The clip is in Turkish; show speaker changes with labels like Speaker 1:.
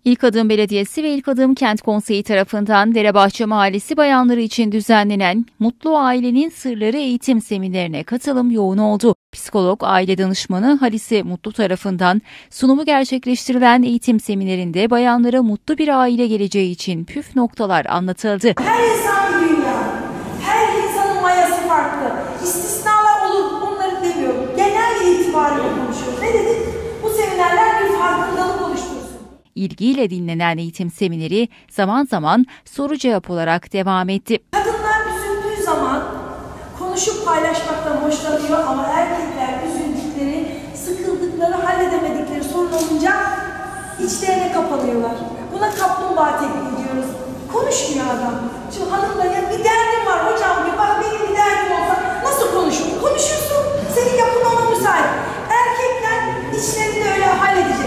Speaker 1: İlk Adım Belediyesi ve İlk Adım Kent Konseyi tarafından Derebahçe Mahallesi bayanları için düzenlenen Mutlu Ailenin Sırları eğitim seminerine katılım yoğun oldu. Psikolog, aile danışmanı Halise Mutlu tarafından sunumu gerçekleştirilen eğitim seminerinde bayanlara mutlu bir aile geleceği için püf noktalar anlatıldı.
Speaker 2: Her insan bir dünya, her insanın mayası farklı. İstisnalar olur, bunları demiyorum. Genel itibariyle konuşuyoruz. Ne dedik? Bu seminerler bir farkındalık oluştursun.
Speaker 1: İlgiyle dinlenen eğitim semineri zaman zaman soru cevap olarak devam etti.
Speaker 2: Kadınlar üzüldüğü zaman konuşup paylaşmaktan hoşlanıyor ama erkekler üzüldükleri, sıkıldıkları, halledemedikleri sorun olunca içlerine kapanıyorlar. Buna kaplumbağa tekniği diyoruz. Konuşmuyor adam. Şimdi hanımların bir derdim var hocam diyor. Bak benim bir derdim olsa nasıl konuşurum? Konuşursun. Senin yapın ona müsait. Erkekler içlerinde öyle halledecek.